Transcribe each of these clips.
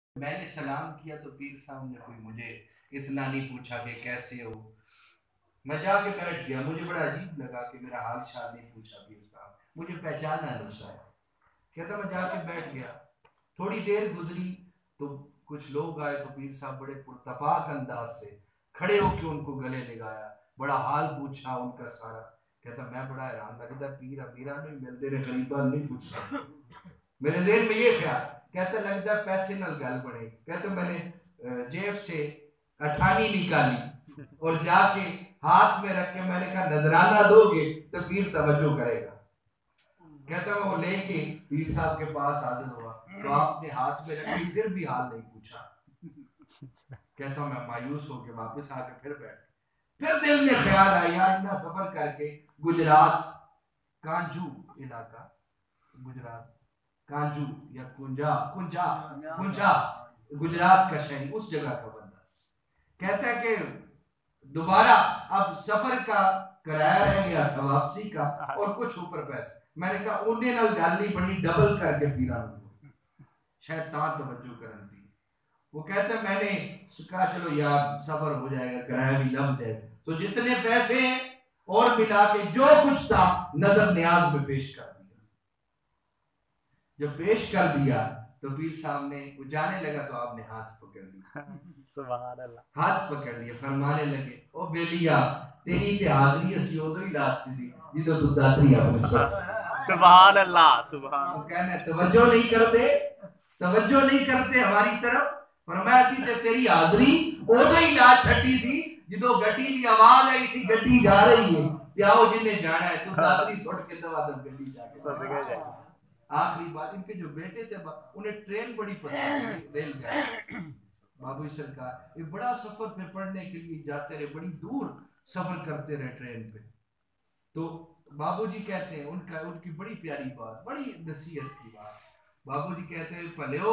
میں نے سلام کیا تو پیر صاحب نے کوئی مجھے اتنا نہیں پوچھا کہ کیسے ہو. میں جا کے بیٹھ گیا. مجھے بڑا عجیب لگا کہ میرا حال شال نہیں پوچھا پیر صاحب, مجھے پہچانا نہیں چاہا. کہتا میں جا کے بیٹھ گیا. تھوڑی دیر گزری تو کچھ لوگ آئے تو پیر صاحب بڑے پرتپاک انداز سے کھڑے ہو کے ان کو گلے لگایا, بڑا حال پوچھا ان کا سارا. کہتا میں بڑا حیران لگتا پیر امیرا نہیں ملتے نے غریباں نہیں پوچھا. میرے ذہن میں یہ خیال. کہتا لگتا ہے پیسے نال گل بنے. کہتا میں نے جیب سے اٹھانی نکالی اور جا کے ہاتھ میں رکھ کے میں نے کہا نذرانہ دو گے تو پیر توجہ کرے گا. کہتا میں وہ لے کے پیر صاحب کے پاس حاضر ہوا تو آپ نے ہاتھ میں رکھی, پھر بھی حال نہیں پوچھا. کہتا میں مایوس ہو کے واپس آ کے پھر بیٹھ. پھر دل میں خیال آیا یار اتنا سفر کر کے گجرات کانجو علاقہ, گجرات کانجو یا کنجا کنجا کنجا گجرات کا شہری, اس جگہ کا بندہ. کہتا ہے کہ دوبارہ اب سفر کا کرایہ رہ گیا تھا واپسی کا اور کچھ اوپر پیسے. میں نے کہا انہیں نال گل نہیں بنی, ڈبل کر کے پیرا شاید تا توجہ کرن دی. وہ کہتا ہے میں نے کہا چلو یار سفر ہو جائے گا, کرایہ بھی لب جائے گا, تو جتنے پیسے ہیں اور ملا کے جو کچھ تھا نظر نیاز میں پیش کر دیا. جب پیش کر دیا تو پیر صاحب نے وہ جانے لگا تو آپ نے ہاتھ پکڑ لیا. سبحان اللہ. ہاتھ پکڑ لیا, فرمانے لگے او بیلیا تیری تے حاضری اسی ادو ہی لاتی سی جدو تو داتری اپنے سبحان اللہ. سبحان تو کہنا توجہ نہیں کرتے, توجہ نہیں کرتے ہماری طرف. فرمایا سی تے تیری حاضری ادو ہی لا چھٹی سی جدو گڈی دی آواز آئی سی گڈی جا رہی ہے تے آؤ جن نے جانا ہے تو داتری سٹ کے دوا دم گڈی جا کے. صدقے جائے. آخری بات ان کے جو بیٹے تھے انہیں ٹرین بڑی پسند تھی, ریل گاڑی. بابوی سرکار یہ بڑا سفر پہ پڑھنے کے لیے جاتے رہے, بڑی دور سفر کرتے رہے ٹرین پہ. تو بابو جی کہتے ہیں ان کی بڑی پیاری بات, بڑی نصیحت کی بات. بابو جی کہتے ہیں پہلےو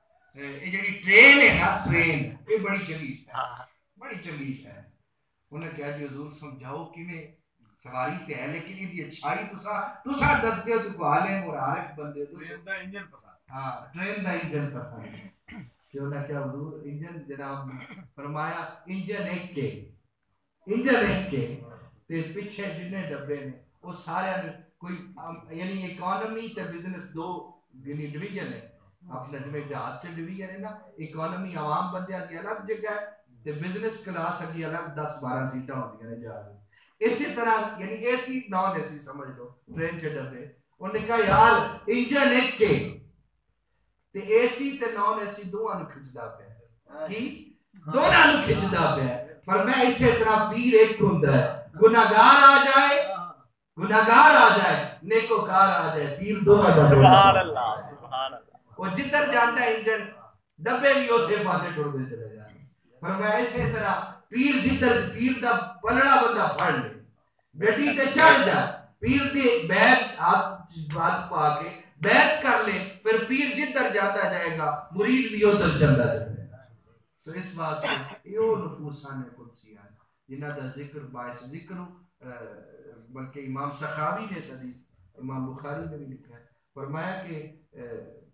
یہ جڑی ٹرین ہے نا, ٹرین یہ بڑی چنگی ہے, بڑی چنگی ہے. انہوں نے کہا جی حضور سمجھاؤ کہ میں سواری تے ہے لیکن یہ دی اچھائی تسا دس دیو تو کو عالم اور عارف بندے ٹرین دا انجن پسند. ہاں ٹرین دا انجن پسند. کہ انہوں نے کہا حضور انجن جناب فرمایا انجن ایک کے, انجن ایک کے تے پیچھے جتنے ڈبے نے وہ سارے کوئی یعنی اکانومی تے بزنس دو یعنی ڈویژن ہے. اپنا جویں جہاز تے ڈویژن ہے نا, اکانومی عوام بندیاں دی الگ جگہ ہے تے بزنس کلاس اگی الگ 10-12 سیٹاں ہوندیاں نے جہاز. اسی طرح یعنی اے سی نان اے سی سمجھ لو ٹرین کے ڈبے. انہوں نے کہا یار انجن ایک کے تے اے سی تے نان اے سی دونوں نوں کھچدا پیا, کی دونوں نوں کھچدا پیا. فرمایا اسی طرح پیر ایک ہوندا ہے, گناہگار آ جائے, گناہگار آ جائے, نیکوکار آ جائے, پیر دونوں دا. سبحان اللہ. سبحان اللہ. وہ جدھر جاتا ہے انجن ڈبے بھی اسی پاسے ٹرتے چلے جاتے. فرمایا اسی طرح پیر جدھر پیر دا پلڑا بندہ پھڑ لے بیٹی تے چڑھ جا, پیر دی بیعت ہاتھ بات پا کے بیعت کر لے, پھر پیر جدھر جاتا جائے گا مرید بھی ادھر چلتا جائے گا. سو اس بات سے یہ نفوسان قدسیان جنہ دا ذکر باعث ذکر بلکہ امام سخاوی نے حدیث امام بخاری نے بھی لکھا ہے. فرمایا کہ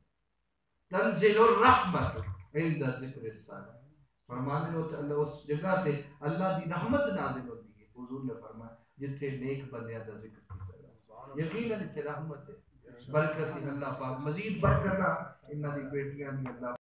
تنزل الرحمت عند ذکر الصالح. فرمانے ہوتا اللہ اس جگہ تے اللہ دی رحمت نازل ہوتی ہے. حضور نے فرمایا جتھے نیک بندیاں دا ذکر کیتا جائے یقیناً اتھے رحمت ہے, برکت. اللہ پاک مزید برکتاں انہاں دی بیٹیاں دی اللہ